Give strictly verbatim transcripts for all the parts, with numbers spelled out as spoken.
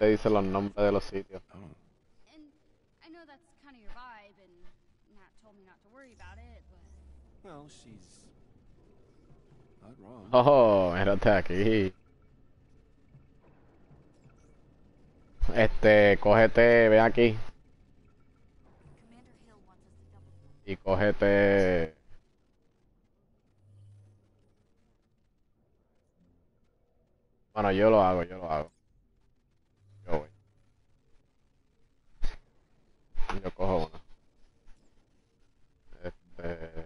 te dice los nombres de los sitios. And I know that's kind of your vibe, and Nat told me not to worry about it, but... Well, she's not wrong. Oh, mírate aquí. Este, cógete, ven aquí. Commander Hill wants us to double... Y cógete. Bueno, yo lo hago, yo lo hago. Yo voy. Yo cojo uno. Este.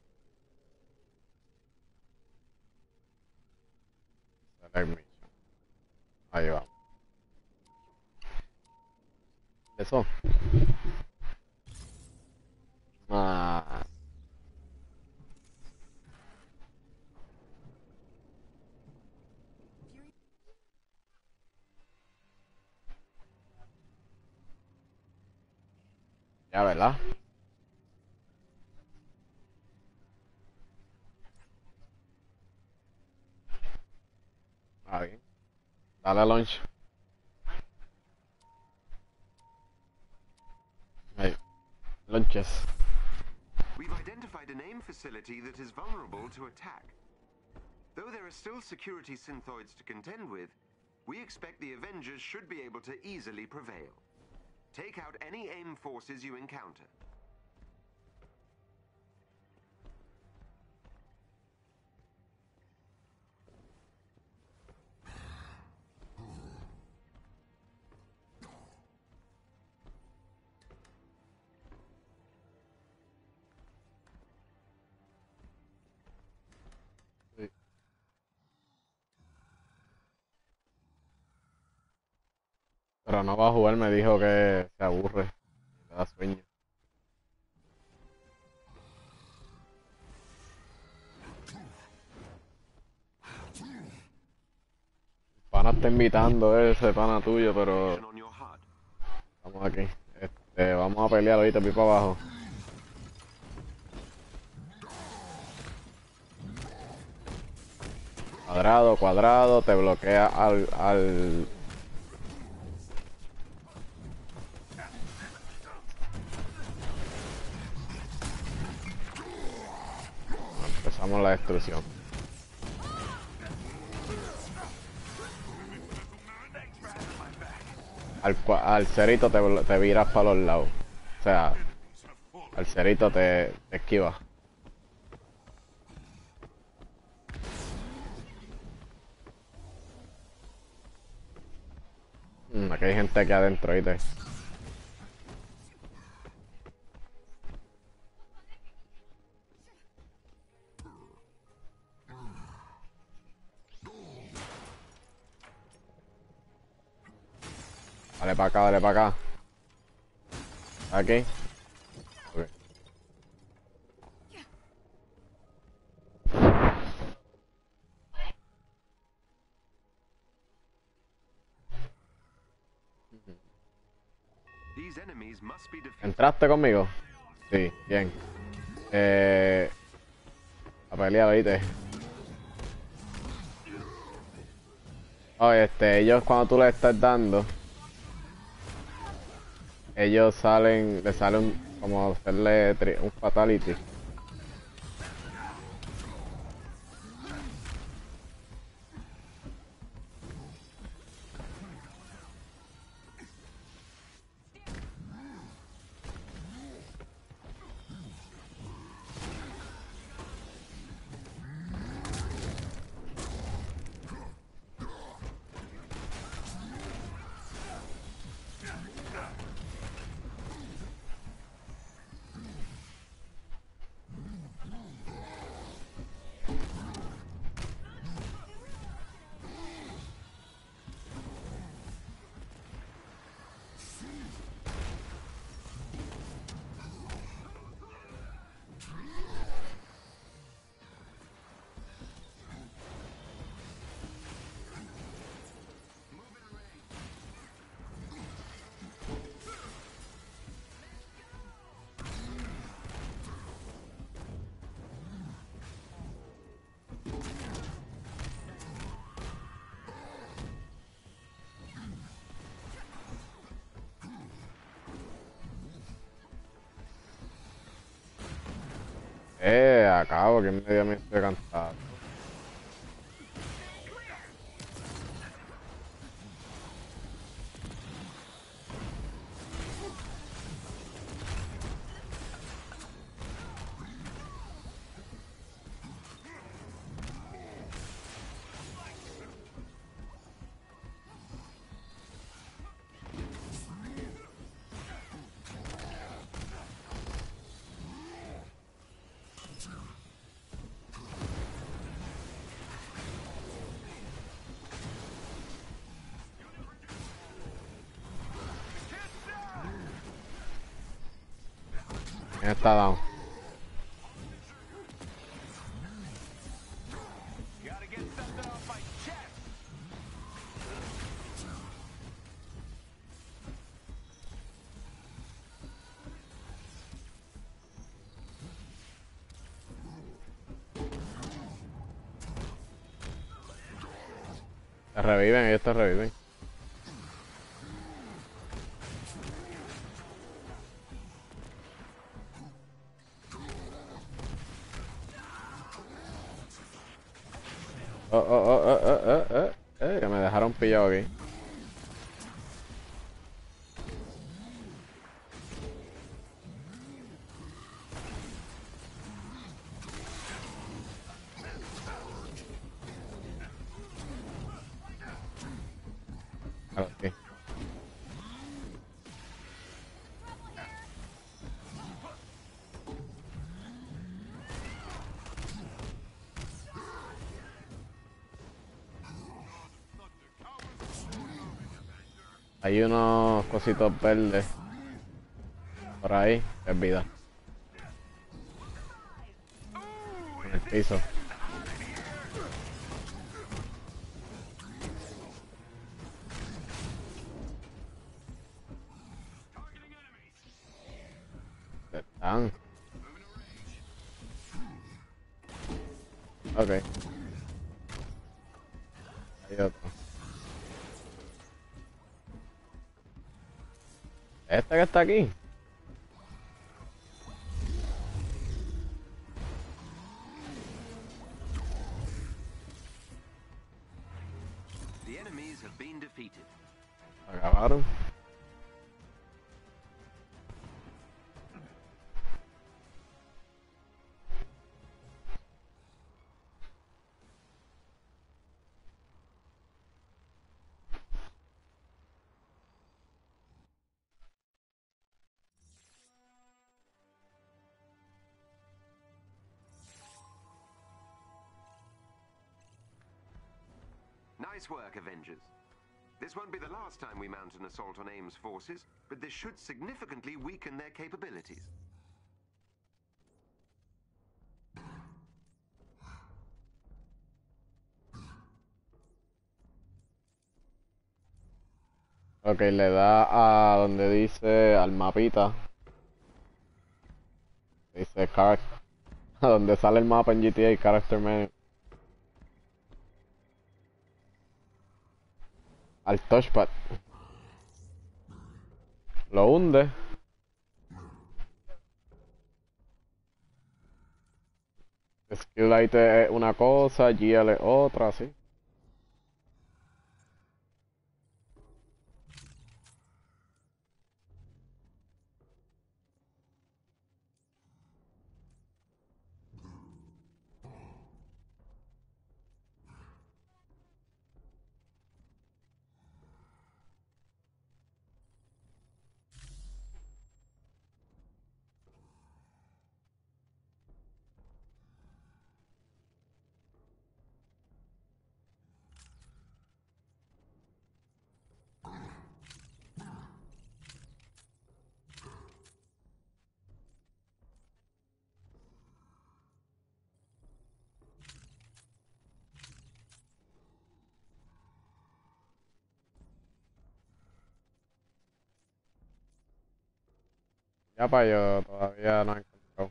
Select mission. Ahí vamos. Eso. Ah. Ya, ¿verdad? Ah, bien. Dale launch. Ahí. Launches. We've identified an AIM facility that is vulnerable to attack. Though there are still security synthoids to contend with, we expect the Avengers should be able to easily prevail. Take out any AIM forces you encounter. Sí. Pero no va a jugar, me dijo que se aburre. Le da sueño. El pana está invitando ese pana tuyo, pero Action on your heart. vamos aquí. Este, vamos a pelear ahorita, pipa abajo. Cuadrado, cuadrado, te bloquea al, al... Empezamos la destrucción. Al, cua- al cerito te, blo- te viras para los lados. O sea, al cerito te, te esquivas. Mm, aquí hay gente aquí adentro, ¿viste? Dale para acá, dale para acá. Aquí. Ok. These enemies must be defeated. ¿Entraste conmigo? Sí, bien. Eh... A pelear, ¿viste? Oh, este, ellos cuando tú les estás dando, ellos salen, le sale un, como hacerle tri- un fatality. Eh, acabo, que en medio me estoy cansado. ¿Quién está down? Gotta get something off my chest. Te reviven, ellos te reviven. Oh, oh, oh, oh, oh, oh, oh, eh, que me dejaron pillado aquí. Ahora sí. Hay unos cositos verdes por ahí, es vida. En el piso. Están. Ok. Hay otro. Este que está aquí. The enemies have been defeated. Acabaron. Nice work, Avengers. This won't be the last time we mount an assault on AIM's forces, but this should significantly weaken their capabilities. Ok, le da a donde dice al mapita. Dice character. A donde sale el mapa en G T A, character menu. Al touchpad. Lo hunde. Skill light es una cosa, G L es otra, sí. Ya para yo todavía no he encontrado.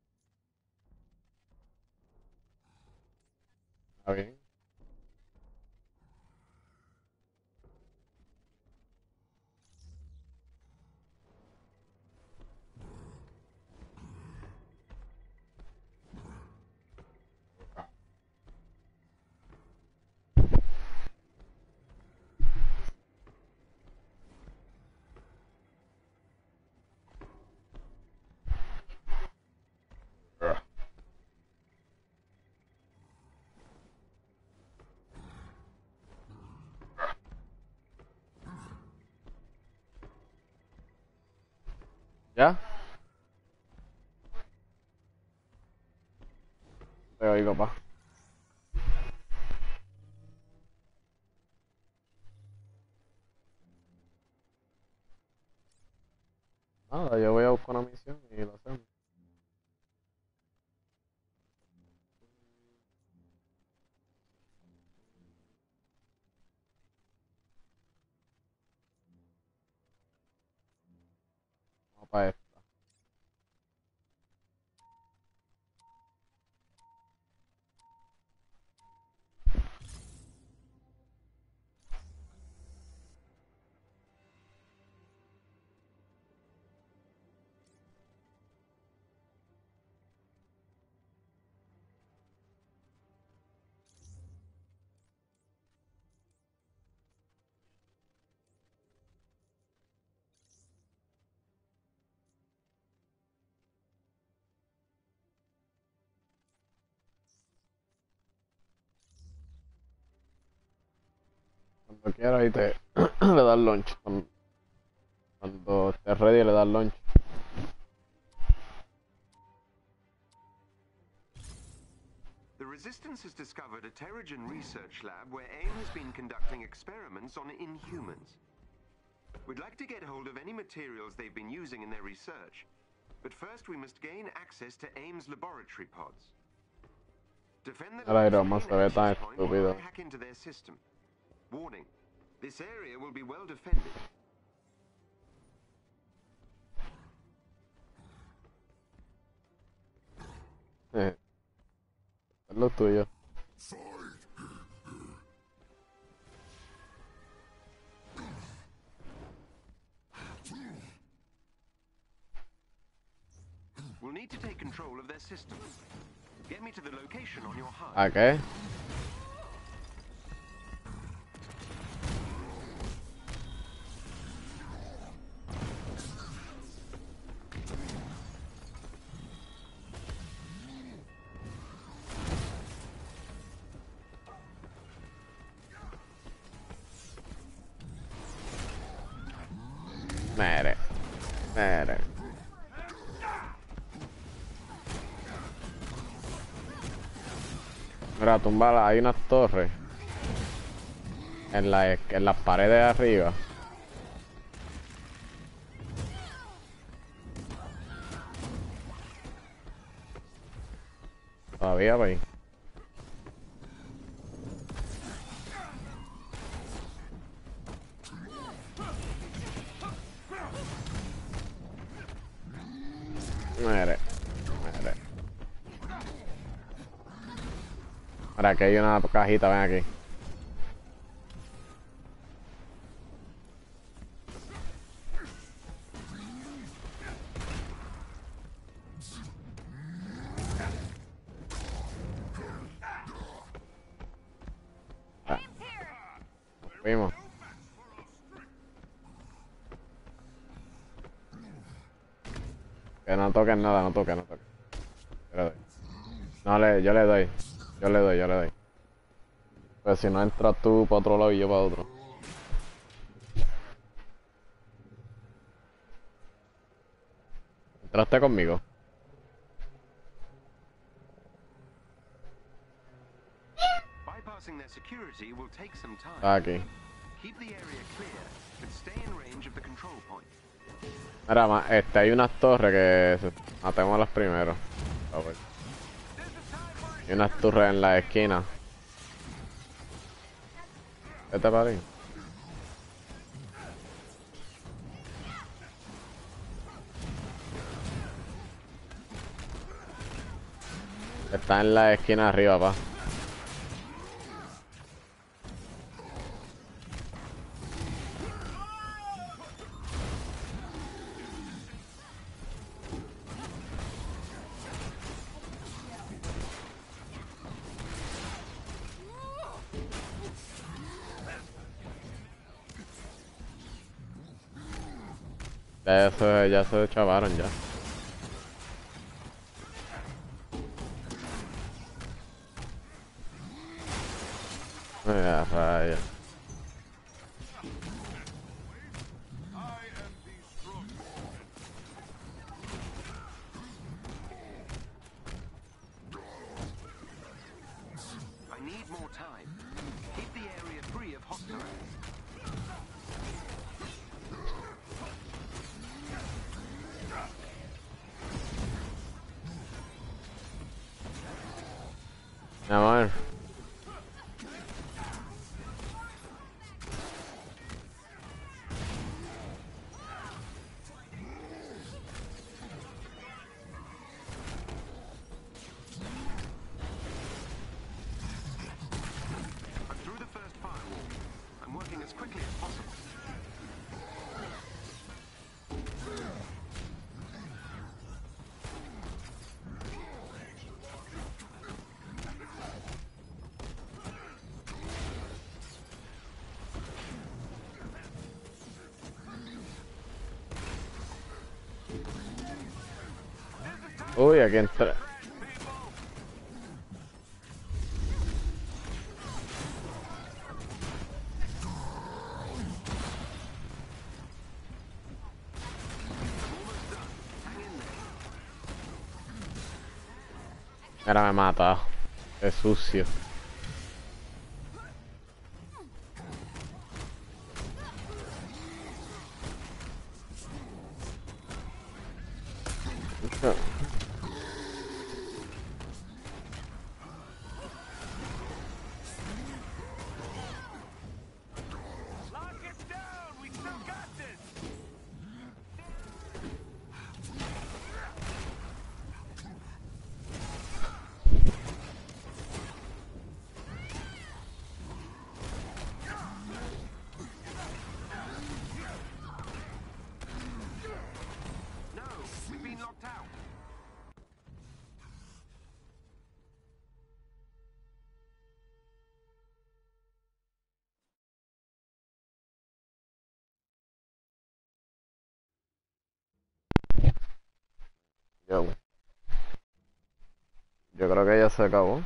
Está bien. ¿Ya? Te oigo, pa. Nada, yo voy a buscar una misión y lo hacemos. Vamos para esta. Cuando quieras y te le das launch. Cuando, cuando estés ready le das launch. The Resistance has discovered a Terrigen research lab where AIM has been conducting experiments on Inhumans. We'd like to get hold of any materials they've been using in their research, but first we must gain access to AIM's laboratory pods. Defend the Ahora lab's Iron Man main se ve tan access point while estúpido. I hack into their system. Warning, this area will be well defended. Eh, es lo tuyo. We'll need to take control of their system. Get me to the location on your H U D. ¿A qué? Mere. Mere. Mira, tumbala, hay unas torres en, la, en las paredes de arriba. Todavía, pues. Mire, mire. Ahora aquí hay una cajita, ven aquí. Ah, fuimos. Que no toquen nada, no toquen, no toquen. Yo le doy. No, le, yo le doy. Yo le doy, yo le doy. Pues si no entras tú para otro lado y yo para otro. ¿Entraste conmigo? Bypassing their security will take some time. Está aquí. Keep the area clear, but stay in range of the control point. Mira, ma, este, hay unas torres que se- matémoslas primero. A ver. Hay unas torres en la esquina. ¿Qué te parece? Está en la esquina arriba, pa. Ya se, ya se chavaron ya. Mira, raya. Mi amor. I'm through the first firewall. I'm working as quickly as possible. Uy, aquí entra. Mira, me mata. Es sucio. Lock it down. We still got this. No, we've been locked out. Yo, yo creo que ya se acabó.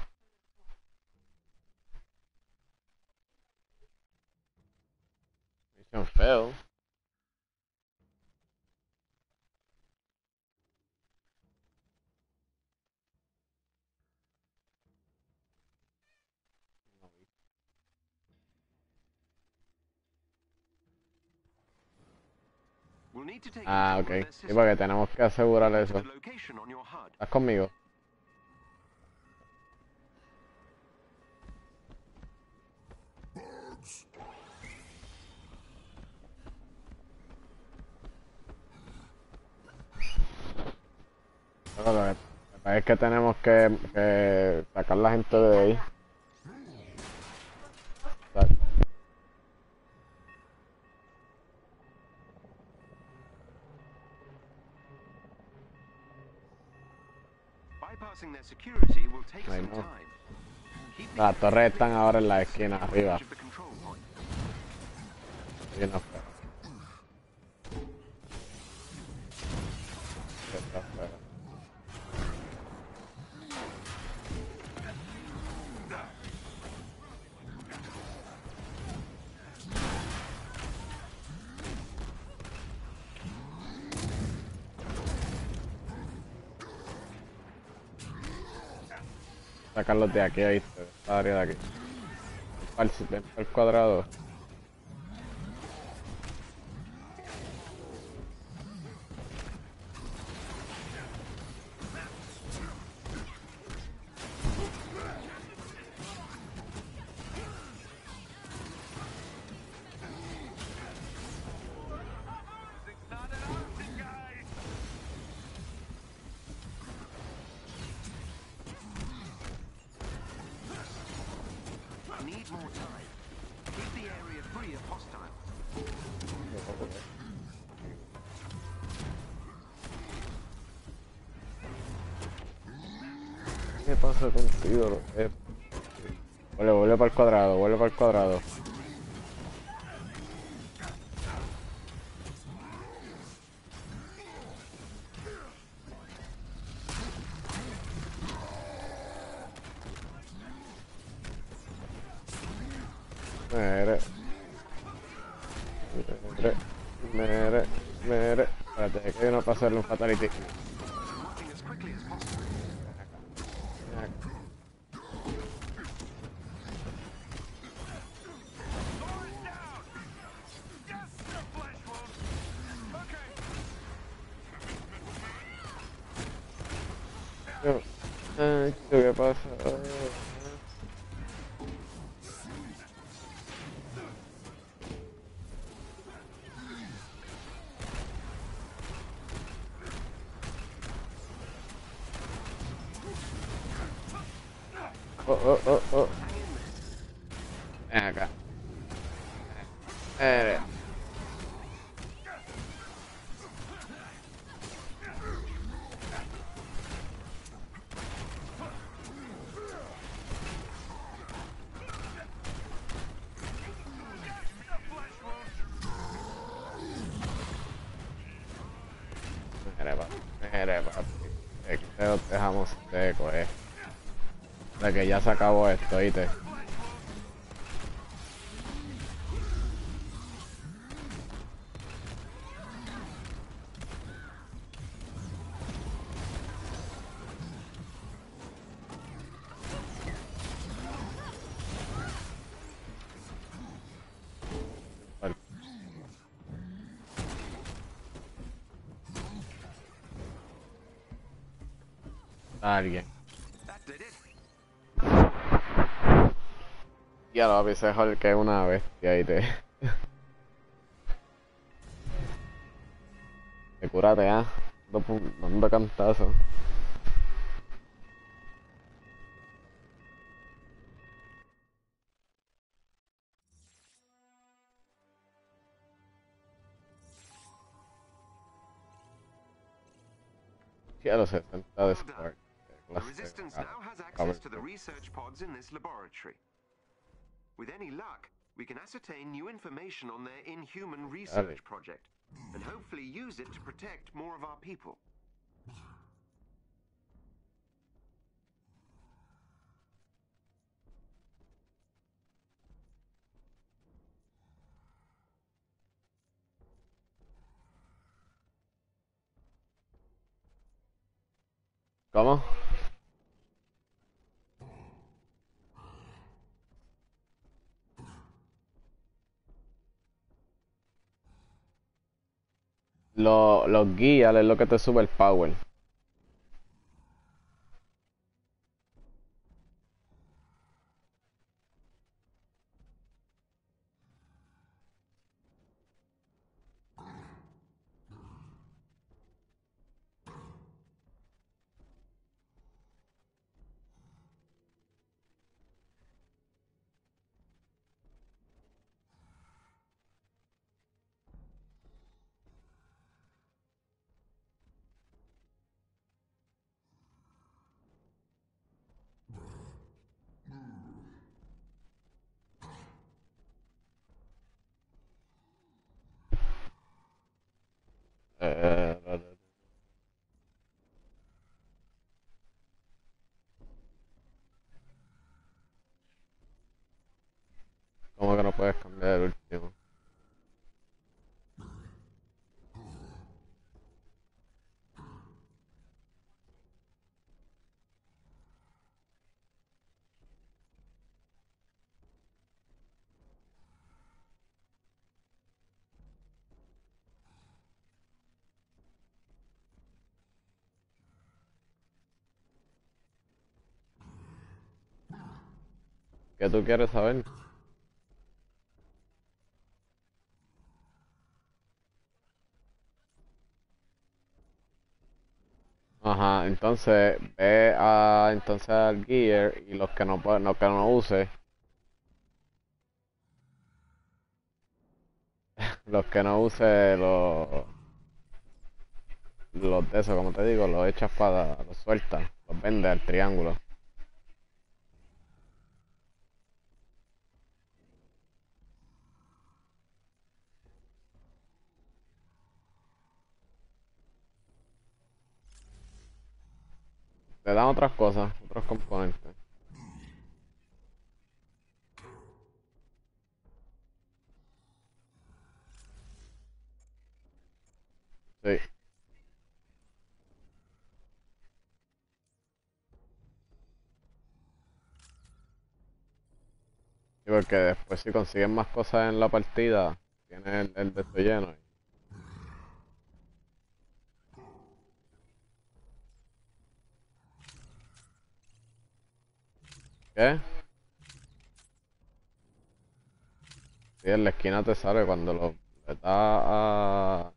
Mission fail. We'll need to take Ah, control ok. of their Sí, system. porque tenemos que asegurar eso. The location on your H U D. ¿Estás conmigo? Lo que pasa es que tenemos que, que sacar la gente de ahí. Sa- Bypassing their security will take I some know. time. Keep the Las torres están area ahora en la clear esquina of arriba. the control point. Y no fue. Está afuera. Sacarlos de aquí, ¿viste? Esta área de aquí. Al, ven al cuadrado. It's not an option, guys. I need more time. Keep the area free of hostiles. ¿Qué pasa contigo? Eh, vuelve, vuelve para el cuadrado, vuelve para el cuadrado. Mere. Mere. Mere. Mere. Espérate, que hay uno para hacerle un fatality. Working as quickly as possible. Door is down. Yes, the flesh wound. Okay. Ay, ¿qué pasa? oh, oh, oh, oh. Ven acá. Eh. Mire, papi. Mire, papi. Es que lo dejamos seco, eh. De que ya se acabó esto, ¿oíste? Vale. Alguien. That did it. Ya lo avisé, Hulk, que es una bestia, ¿oíste? Te cúrate, ¿ah? ¿eh? Dando cantazo. Ya los sesenta de Spark. The Resistance now has access to the research pods in this laboratory. With any luck, we can ascertain new information on their inhuman research project, and hopefully use it to protect more of our people. ¿Cómo? Lo- los guías es lo que te sube el power. Eh, ¿Cómo que no puedes cambiar el último? ¿Qué tú quieres saber? Ajá, entonces ve a entonces al gear y los que no pueden, los que no use, los que no use los los de eso, como te digo, los echas para, los sueltas, los vendes al triángulo. Te dan otras cosas, otros componentes. Sí. Sí, porque después si consigues más cosas en la partida, tienes el, el de esto lleno. ¿Qué? Sí, en la esquina te sale cuando lo le das a,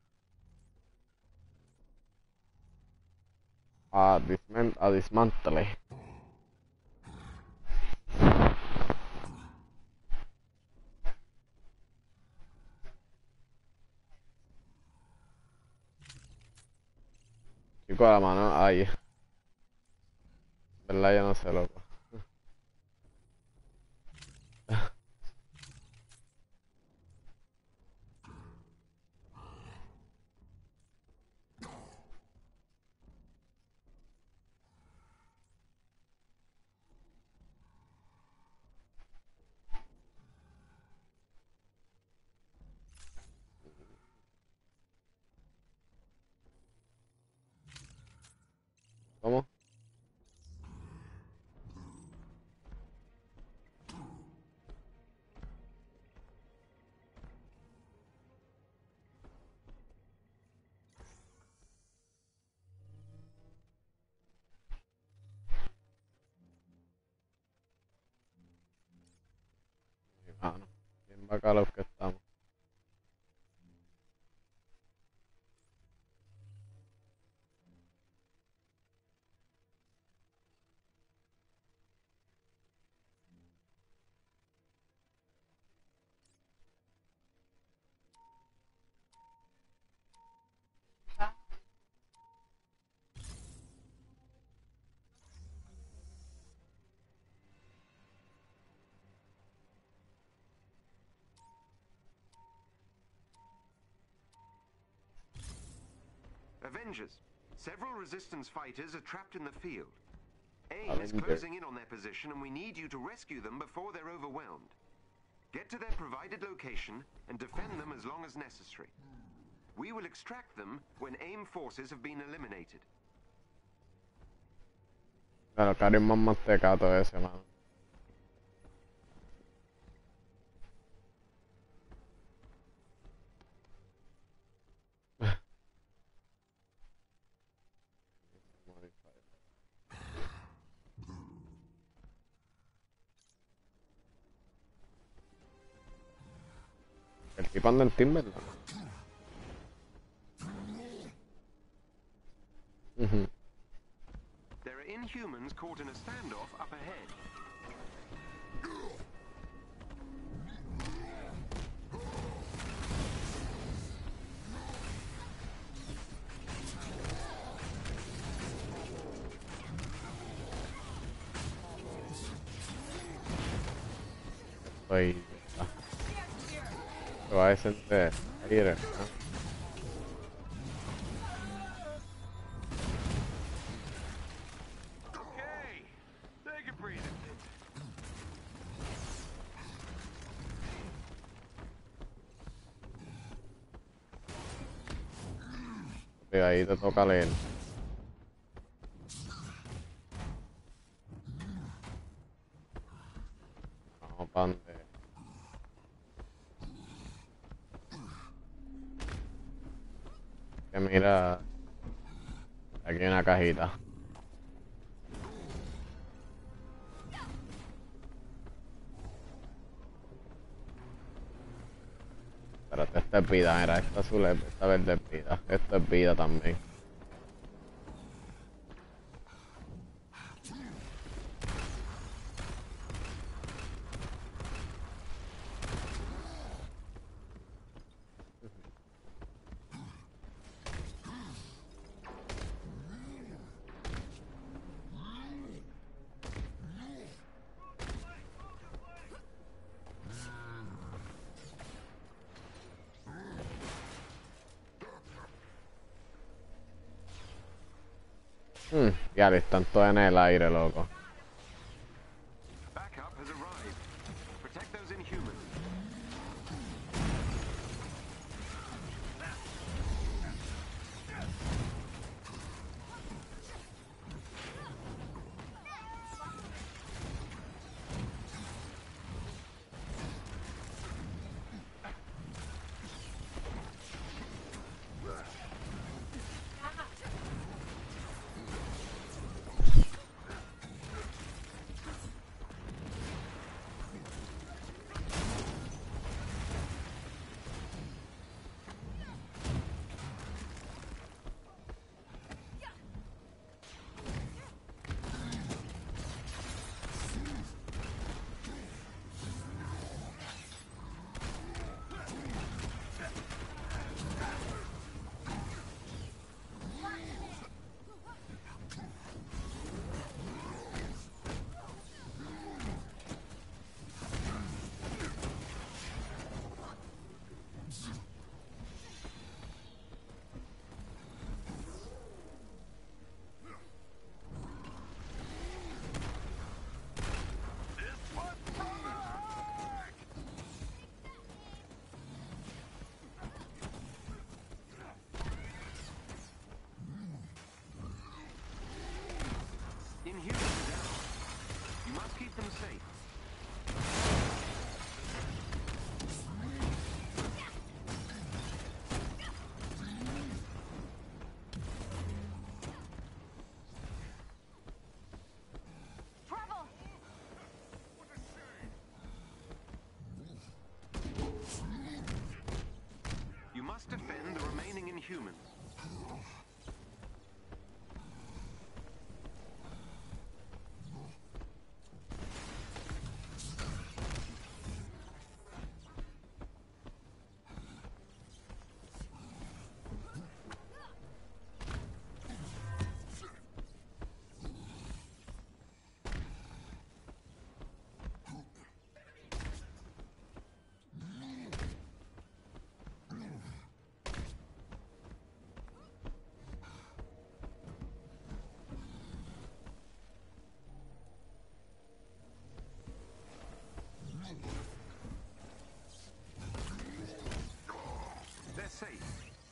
a, disman- a dismantle. pico a la mano. Ay. ¿Verdad? Yo no sé, loco. ¿Cómo? Mi mano. Bien bacalos que estamos. Avengers. Several resistance fighters are trapped in the field. AIM is Avengers. closing in on their position and we need you to rescue them before they're overwhelmed. Get to their provided location and defend them as long as necessary. We will extract them when AIM forces have been eliminated. Claro, Cari es más mantecato ese, mano. El tipo anda en team, ¿verdad? Ujú. There are Inhumans caught in a standoff up ahead. Estoy... ah. Se va a descender. Ahí eres, ¿no? Okay, take a breather. Y ahí te toca leer. Vamos pa' donde... Que mira... Aquí hay una cajita. Espérate, esta es vida, mira, esta azul es, esta verde es vida. Esto es vida también. Hmm, ya están todos en el aire, loco. Backup has arrived. Protect those Inhumans. humans are down. You must keep them safe. Trouble! You must defend the remaining Inhumans. They're safe.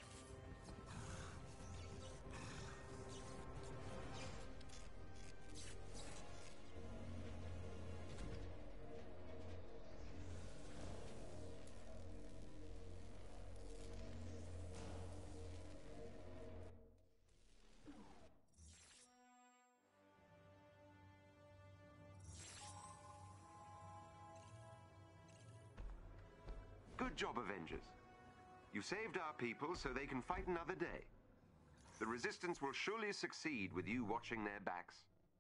Good job, Avengers. You saved our people so they can fight another day. The Resistance will surely succeed with you watching their backs.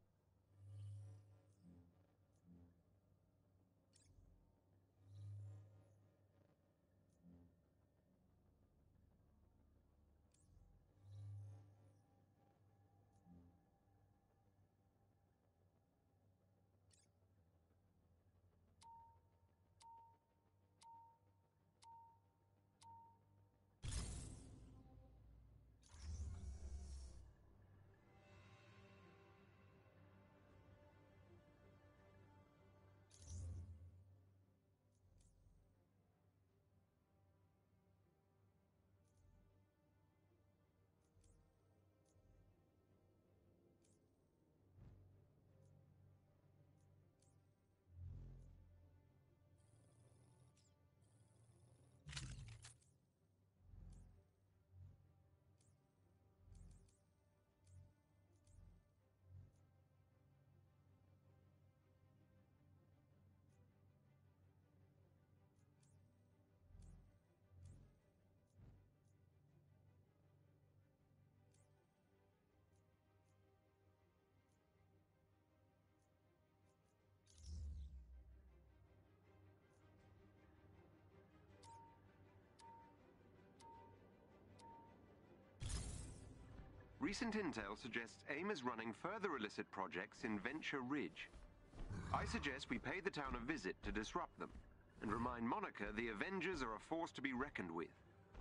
Recent intel suggests AIM is running further illicit projects in Venture Ridge. I suggest we pay the town a visit to disrupt them, and remind Monica the Avengers are a force to be reckoned with.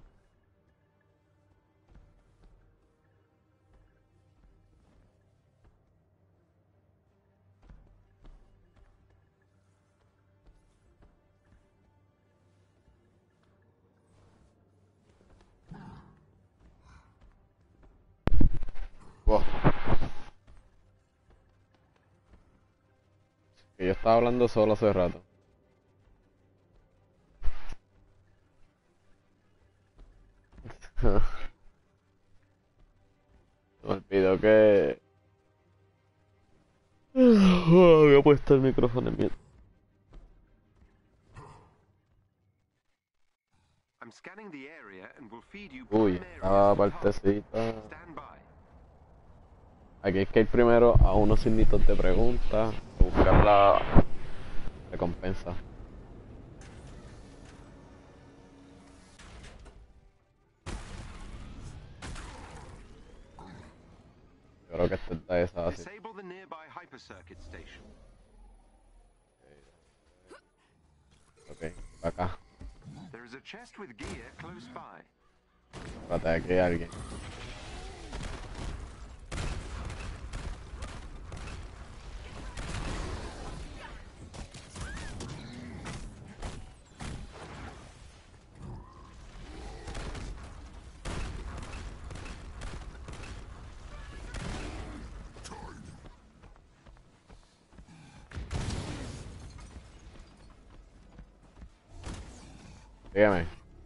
Wow. Que yo estaba hablando solo hace rato. Me olvidó que... Había puesto el micrófono en mute. I'm scanning the area and will feed you Uy, prime estaba areas to target. partecita. Stand by. Aquí hay que ir primero a unos signitos de pregunta, a buscar la recompensa. Yo creo que esta está esa así. Disable the nearby hypercircuit station. Ok, acá. There is a chest with gear close by. Espérate, aquí hay alguien. Sígueme.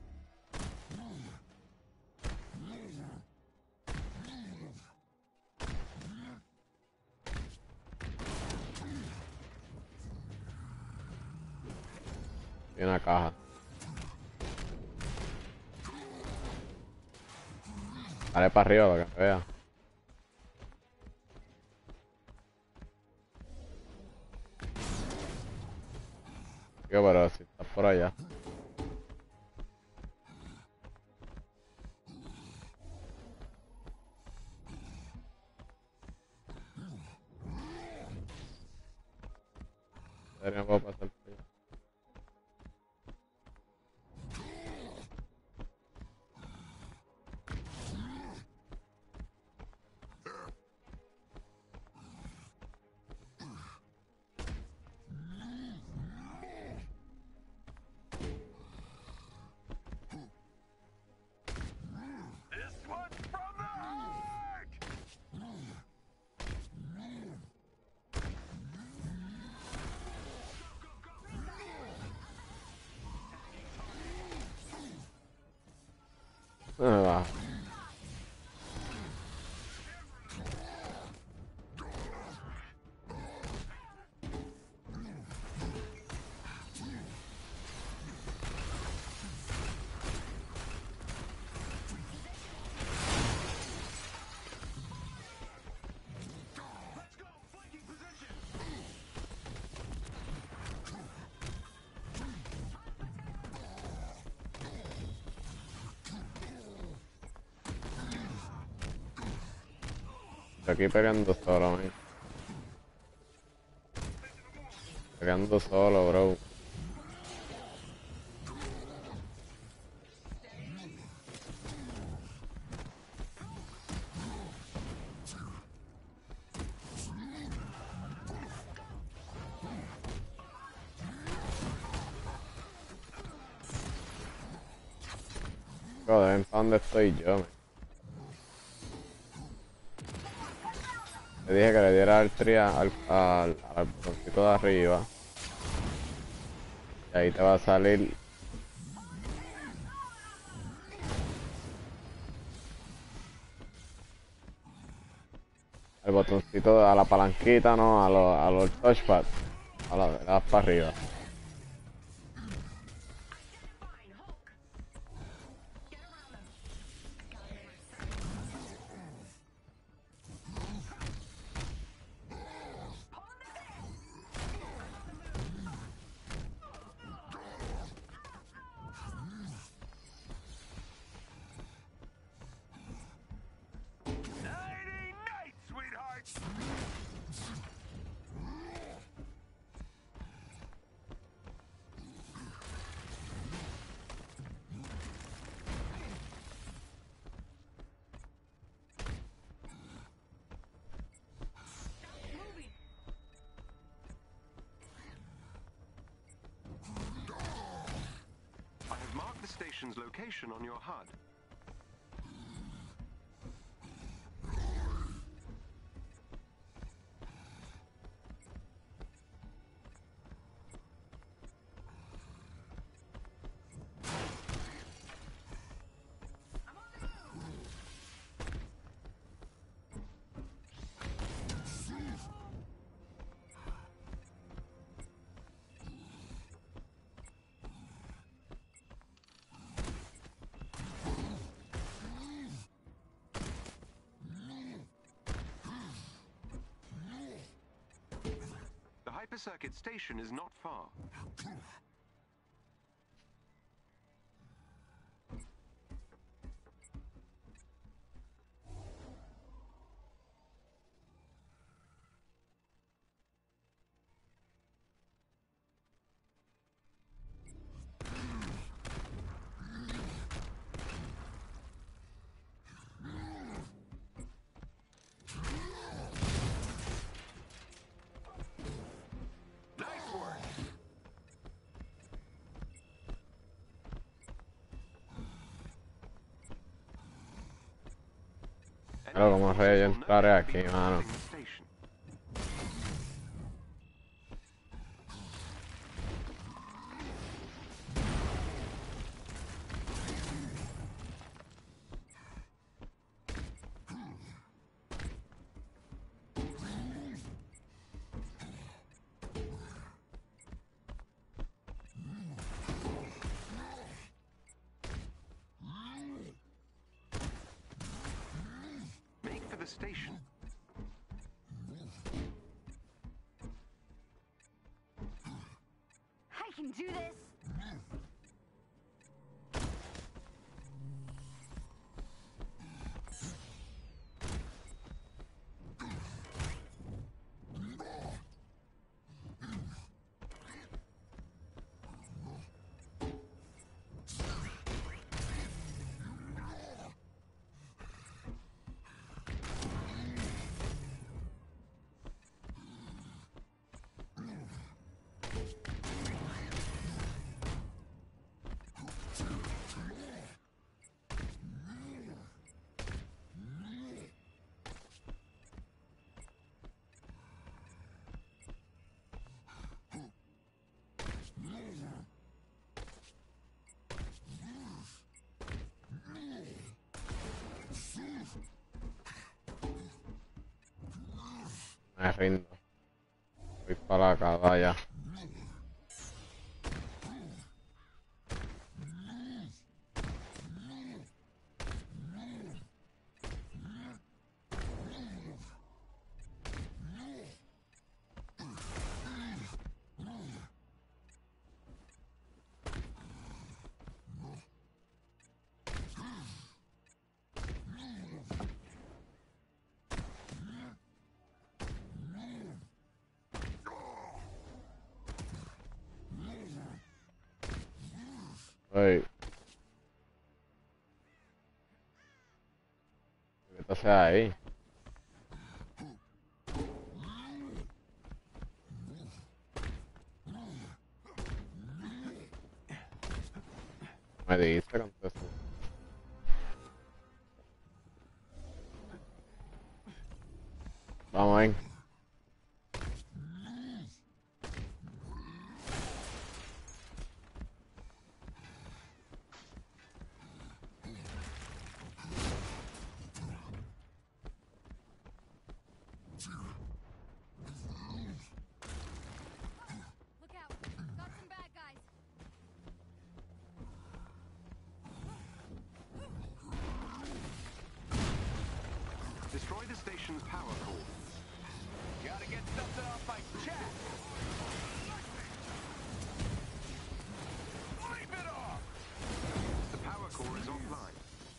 Y una caja. Dale para arriba para que vea. Tío, pero si estás por allá. No puedo pasar por allá. This one's from the heart! Ah, va. Estoy aquí pegando solo, man. Pegando solo, bro. Joder, ven pa' dónde estoy yo, man. Le dije que le diera al tria al, al, al botoncito de arriba. Y ahí te va a salir. El botoncito a la palanquita, no, a los a los touchpad. A la, le das para arriba. Nighty night, sweetheart! I have marked the station's location on your H U D. The hypercircuit station is not far. Nice work! Claro, como sé yo entrar aquí, mano. station. I can do this. Me rindo. Voy para la caballa. Ey. ¿Qué te hace ahí? Me dijiste con todo eso. Vamos, ven. Look out. Got some bad guys. Destroy the station's power core. Gotta get something off my chest. Wipe it off. The power core is offline.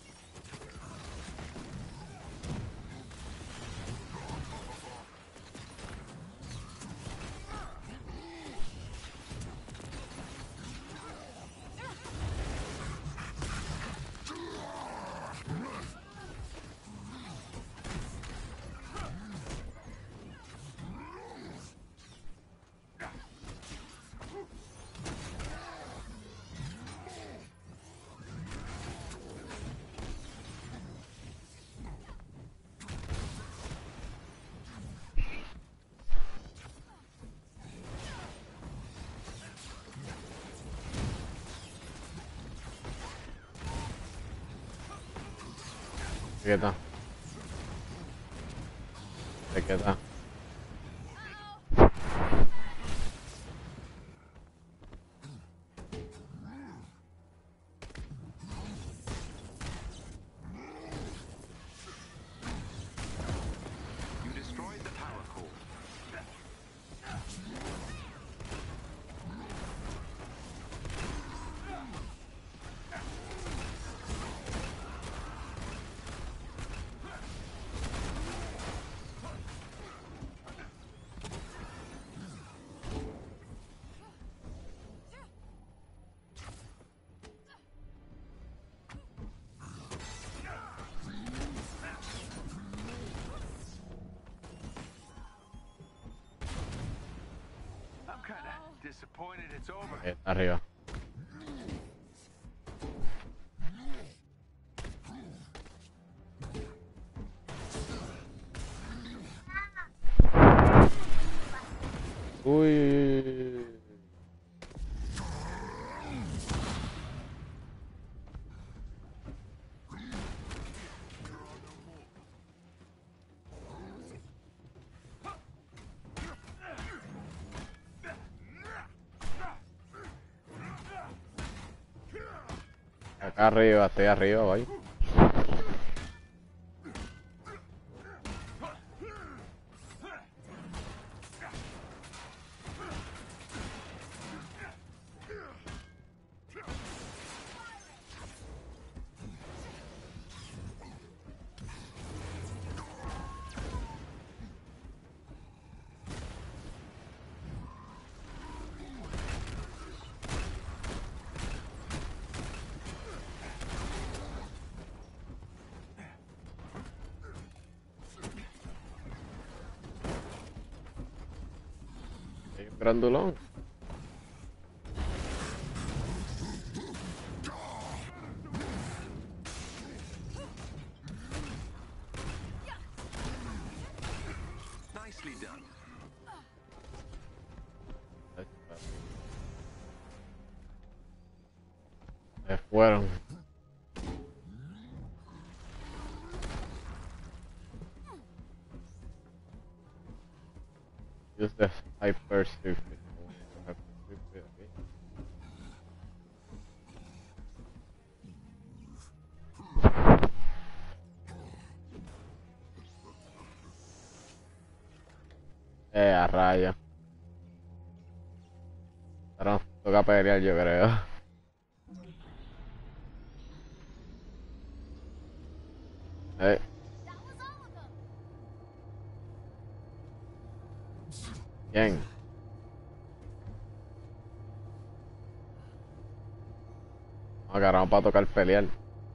Quieta. Te quieta. You destroyed the power core. I'm kinda disappointed it's over. Ahí está arriba. Uy. Acá arriba, estoy arriba, voy. Hay un grandulón. Nicely done. Se fueron. Use the hyper suit. Eh, a raya. Ahora nos toca pelear, yo creo. Eh. ¿Quién? No, agarramos para tocar pelear.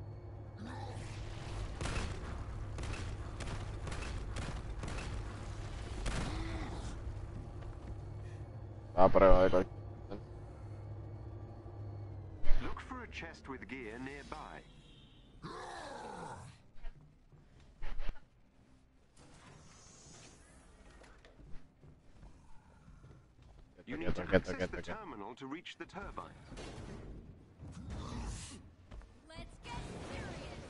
A prueba de cualquier cosa. Look for a chest with gear nearby. You need to Quieto, quieto, access quieto, the quieto. terminal to reach the turbine. Let's get serious.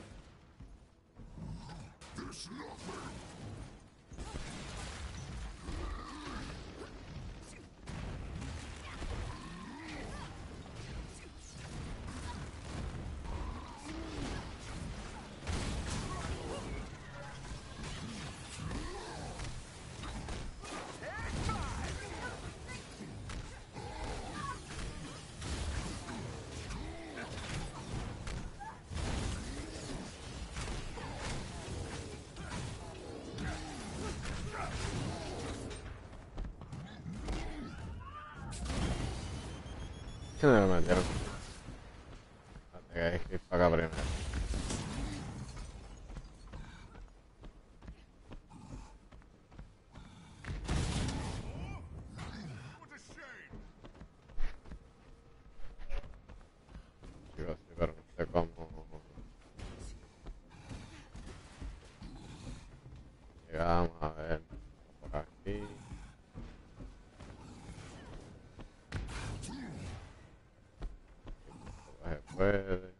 ¿Qué no me metieron? Espérate que hay que ir para acá primero. What a shame! Chicos, sí, pero no sé cómo. Llegamos a ver por aquí. No se puede.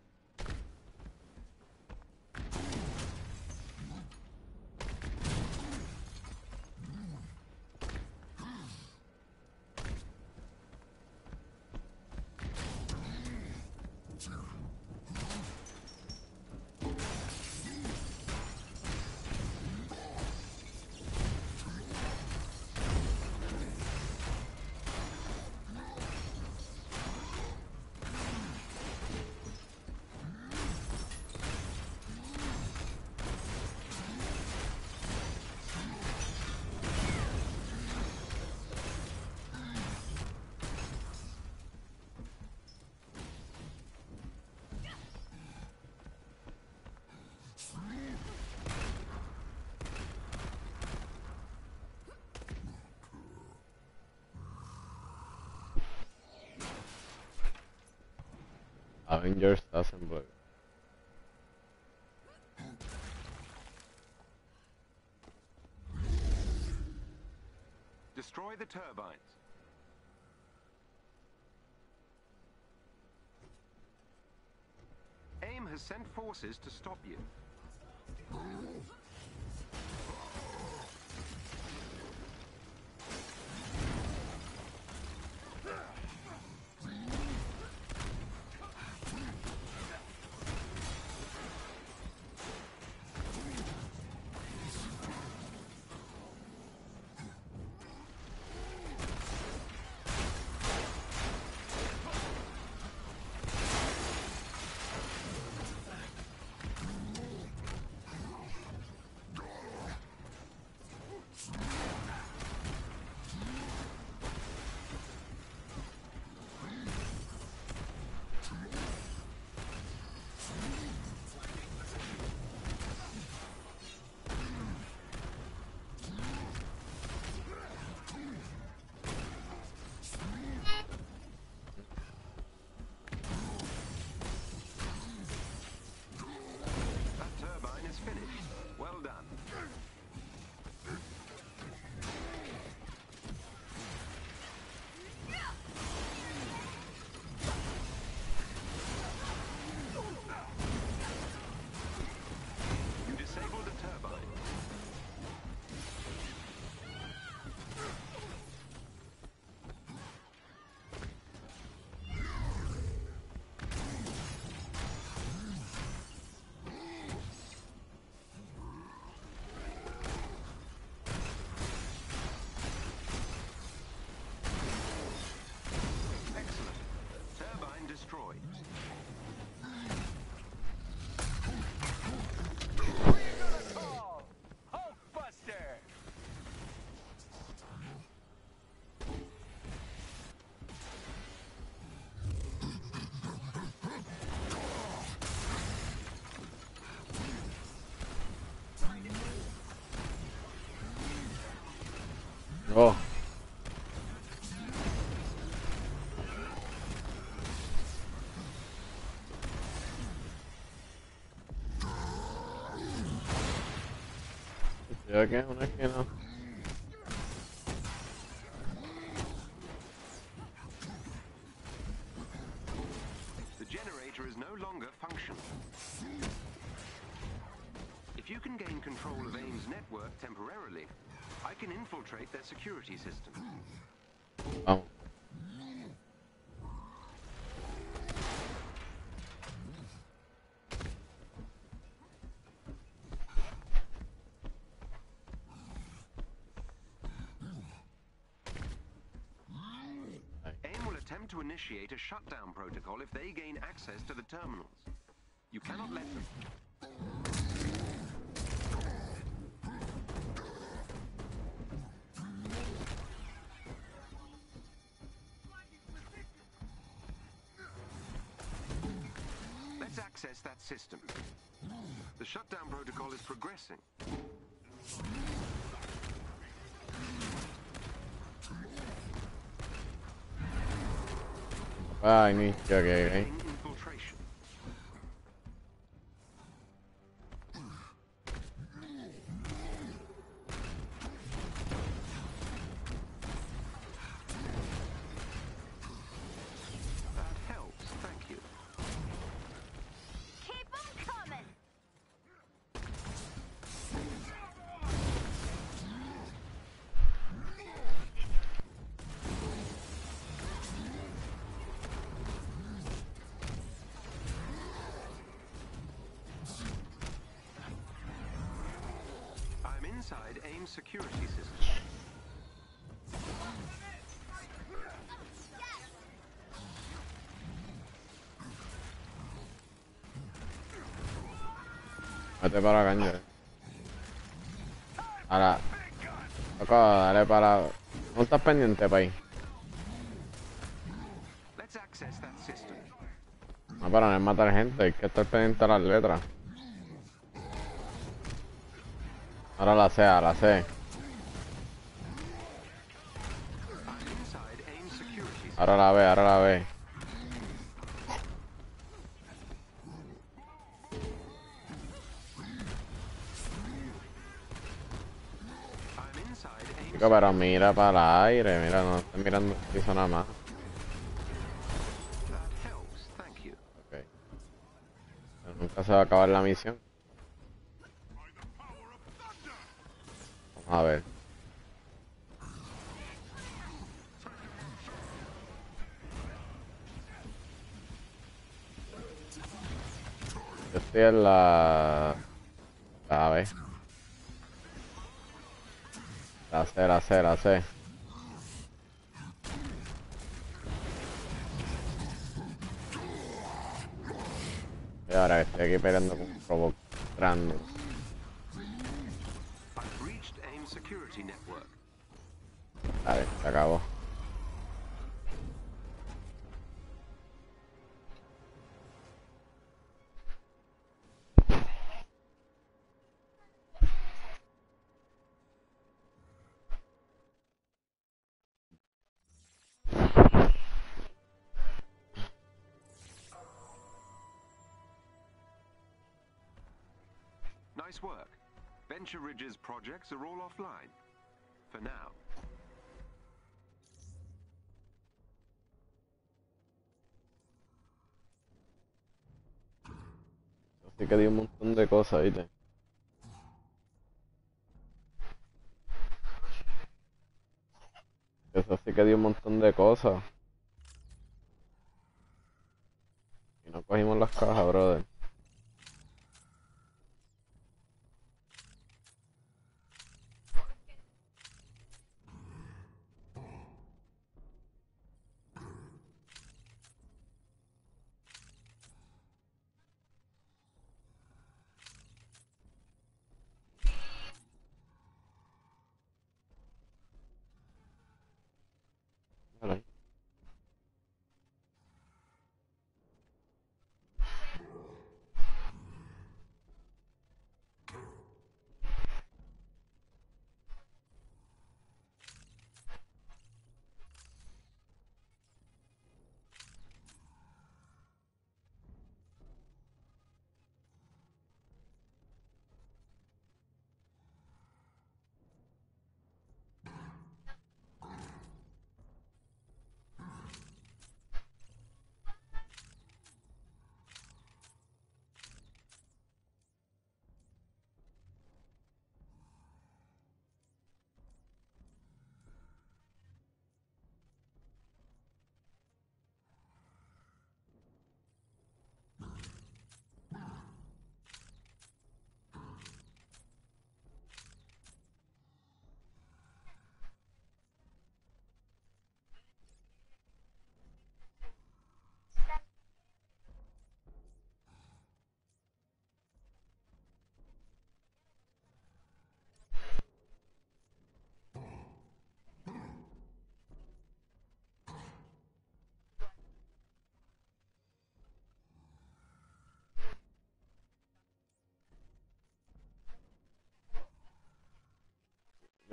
Avengers Assemble. Destroy the turbines. AIM has sent forces to stop you. Oh. Estoy aquí en una esquina. The generator is no longer functional. If you can gain control of AIM's network temporarily, I can infiltrate their security system. Vamos. AIM will attempt to initiate a shutdown protocol if they gain access to the terminals. You cannot let them. Let's access that system. The shutdown protocol is progressing. Ah, inicio que hay. Infiltration. That helps, thank you. Keep 'em coming! I'm inside AIM's security system. Vete para la caña. Ahora. Loco, dale para. ¿No estás pendiente, país? Let's access that system. No, pero no es matar gente, hay que estar pendiente a las letras. Ahora la sé, ahora la sé. I'm inside AIM's security system. Ahora la ve, ahora la ve. I'm inside AIM's Chico, pero mira para el aire, mira, no estoy mirando el piso nada más. That helps, thank you. Ok. Pero nunca se va a acabar la misión. Vamos a ver. Yo estoy en la... La B. La C, la C, la C. Y ahora que estoy aquí peleando con un robot random. I've reached AIM's security network. Vale, se acabó. Nice work. Venture Ridge's projects are all offline. For now. Así que di un montón de cosas, ¿viste? Eso sí que dio un montón de cosas. Y no cogimos las cajas, brother. Vale.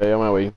yo me voy.